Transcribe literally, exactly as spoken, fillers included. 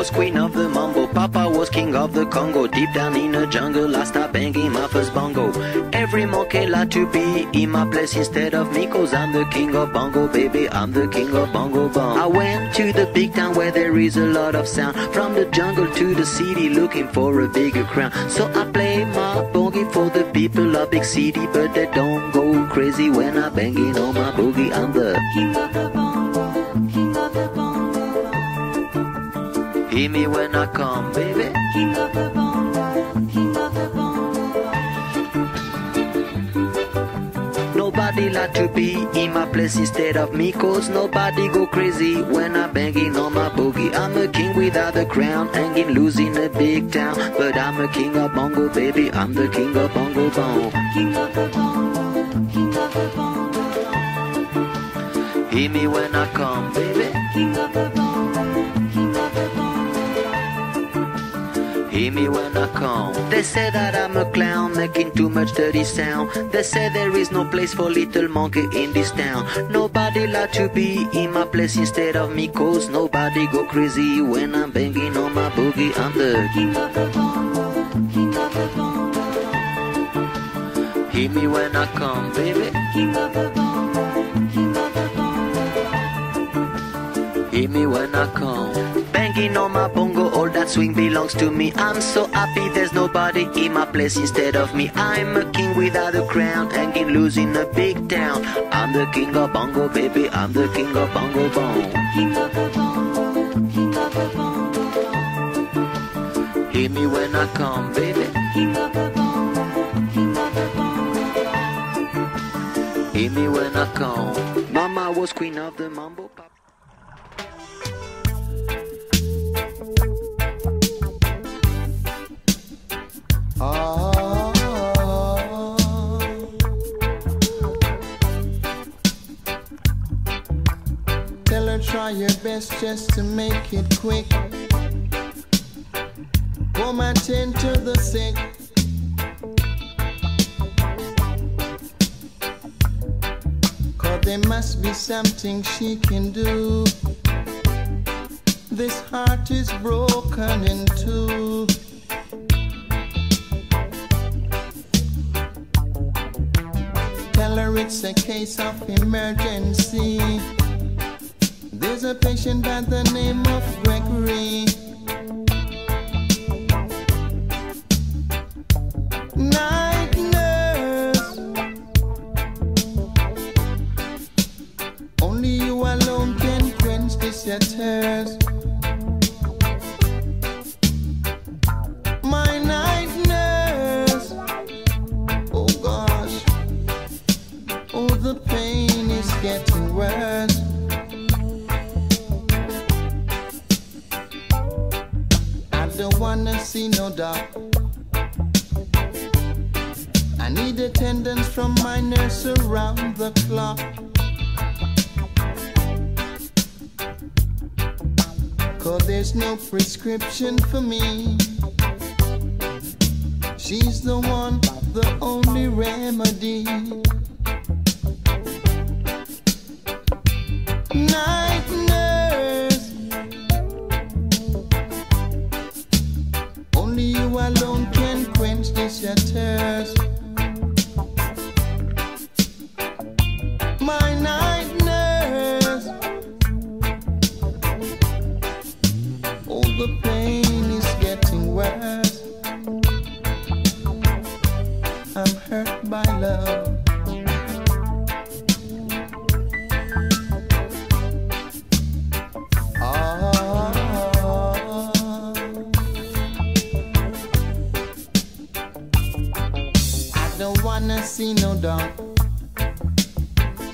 was queen of the mambo, Papa was king of the Congo. Deep down in the jungle I started banging my first bongo. Every monkey like to be in my place instead of me, cause I'm the king of bongo, baby, I'm the king of bongo bong. I went to the big town where there is a lot of sound, from the jungle to the city looking for a bigger crown. So I play my boogie for the people of big city, but they don't go crazy when I banging on my boogie. I'm the king of the bongo, king of the bongo. Hear me when I come, baby. King of the bongo, king of the bongo. Nobody like to be in my place instead of me, cause nobody go crazy when I'm banging on my boogie. I'm a king without a crown, hanging loose in a big town, but I'm a king of bongo, baby, I'm the king of bongo bong. King of the bongo, king of the bongo. Hear me when I come, baby. King of the bongo, king of the bongo. Hear me when I come. They say that I'm a clown, making too much dirty sound. They say there is no place for little monkey in this town. Nobody like to be in my place instead of me, cause nobody go crazy when I'm banging on my boogie. I'm the king of the bongo, king of the bongo. Hear me when I come, baby. King of the bongo, king of the bongo. Hear me when I come. Banging on my bongo, all that swing belongs to me. I'm so happy there's nobody in my place instead of me. I'm a king without a crown, hanging loose in a big town. I'm the king of bongo, baby, I'm the king of bongo bong. King of the bongo, king of the bongo. Hear me when I come, baby. King of the bongo, king of the bongo. Hear me when I come. Mama was queen of the mambo. Oh, tell her try your best just to make it quick. Come and tend to the sick. Cause there must be something she can do. This heart is broken in two. Tell her it's a case of emergency. There's a patient by the name of Gregory. Night nurse, only you alone can quench this your thirst. My night nurse, oh gosh, oh, the pain is getting worse. I don't wanna see no doc. I need attendance from my nurse around the clock. Cause there's no prescription for me. She's the one, the only remedy. Night nurse, only you alone can quench this your thirst. My night nurse, oh, the pain is getting worse. I'm hurt by love. See no doubt.